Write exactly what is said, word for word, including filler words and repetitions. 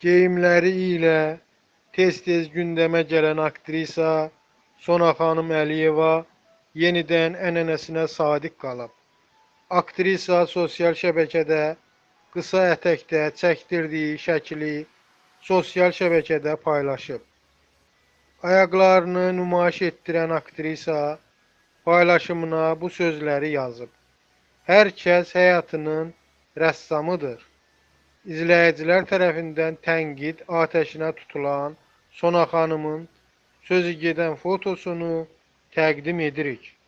Geyimləri ilə tez-tez gündəmə gələn aktrisa Sona xanım Əliyeva yenidən ənənəsinə sadiq qalıb. Aktrisa sosial şəbəkədə qısa ətəkdə çəkdirdiyi şəkli sosial şəbəkədə paylaşıb. Ayaqlarını nümayiş etdirən aktrisa paylaşımına bu sözləri yazıb: "Hər kəs həyatının rəssamıdır." İzləyicilər tərəfindən tənqid atəşinə tutulan Sona xanımın sözügedən fotosunu təqdim edirik.